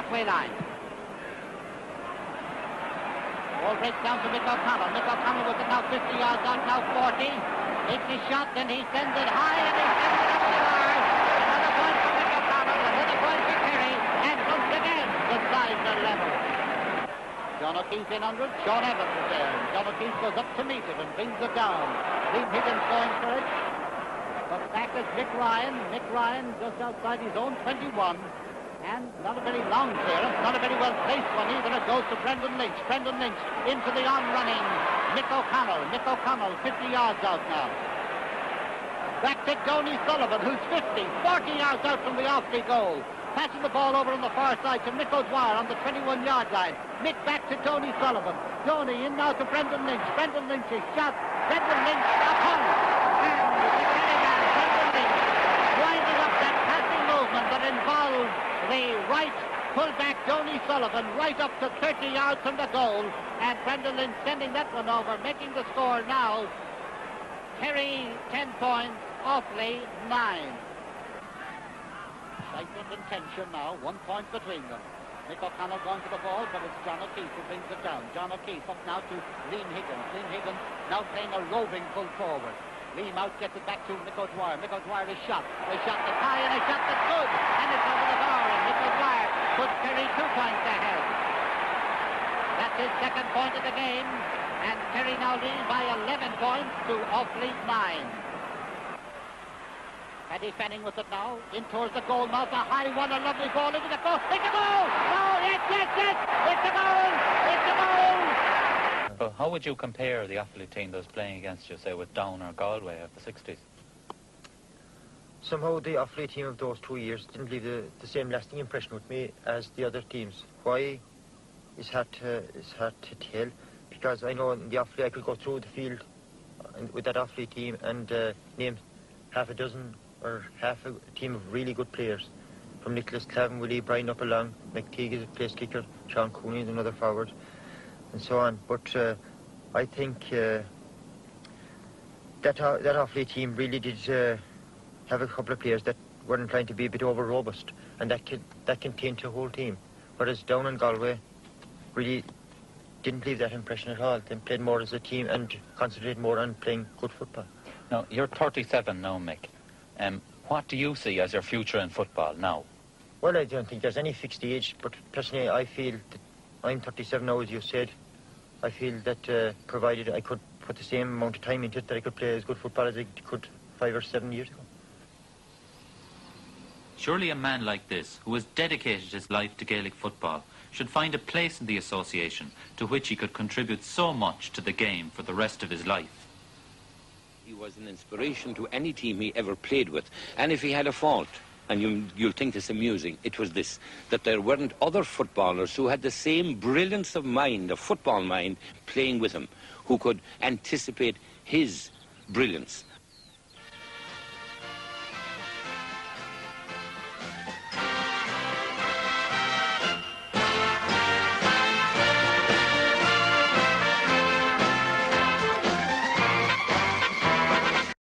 halfway line. Ball breaks down to Mick O'Connell. Mick O'Connell with it now 50 yards out, now 40. Takes his shot, then he sends it high, and he sends it up the bar. Another point for Mick O'Connell, another point for Kerry, and once again, the sides are level. John O'Keefe in under it. Sean Evans is there. John O'Keefe goes up to meet it and brings it down. Liam Higgins going for it. But back is Mick Ryan. Mick Ryan just outside his own 21. And not a very long clearance, not a very well-placed one either. It goes to Brendan Lynch. Brendan Lynch into the on-running Mick O'Connell. Mick O'Connell 50 yards out now. Back to Tony Sullivan, who's 40 yards out from the off-free goal. Passing the ball over on the far side to Mick O'Dwyer on the 21-yard line. Mick back to Tony Sullivan. Tony in now to Brendan Lynch. Brendan Lynch's shot. Brendan Lynch upon. And the Kerry man, Brendan Lynch, winding up that passing movement that involves the right fullback Tony Sullivan right up to 30 yards from the goal, and Brendan Lynch sending that one over, making the score now. Kerry 10 points, Offaly 9. Excitement and tension now, 1 point between them. Mick O'Connell going to the ball, but it's John O'Keefe who brings it down. John O'Keefe up now to Liam Higgins. Liam Higgins now playing a roving full forward. Liam out gets it back to Mick O'Dwyer. Mick O'Dwyer is shot. A shot that's high and a shot that's good. And it's over the bar. And Mick O'Dwyer puts Kerry 2 points ahead. That's his second point of the game. And Kerry now leads by 11 points to Offaly 9. Paddy Fanning with it now. In towards the goal mouth. A high one. A lovely ball into the goal. It's a goal! Oh, yes! It's a goal! It's a goal! But how would you compare the Offaly team that was playing against you, say, with Down or Galway of the 60s? Somehow the Offaly team of those 2 years didn't leave the same lasting impression with me as the other teams. Why is hard to tell, because I know in the Offaly I could go through the field with that Offaly team and name half a dozen or half a team of really good players. From Nicholas Clavin, Willie Bryan up along, McTeague is a place kicker, Sean Cooney is another forward, and so on. But I think that Offaly team really did have a couple of players that were inclined to be a bit over robust, and that contained the whole team. Whereas Down and Galway really didn't leave that impression at all. They played more as a team and concentrated more on playing good football. Now, you're 37 now, Mick. What do you see as your future in football now? Well, I don't think there's any fixed age, but personally I feel that I'm 37 now, as you said. I feel that provided I could put the same amount of time into it, that I could play as good football as I could 5 or 7 years ago. Surely a man like this, who has dedicated his life to Gaelic football, should find a place in the association to which he could contribute so much to the game for the rest of his life. He was an inspiration to any team he ever played with. And if he had a fault, and you'll think this amusing, it was this, that there weren't other footballers who had the same brilliance of mind, of football mind, playing with him, who could anticipate his brilliance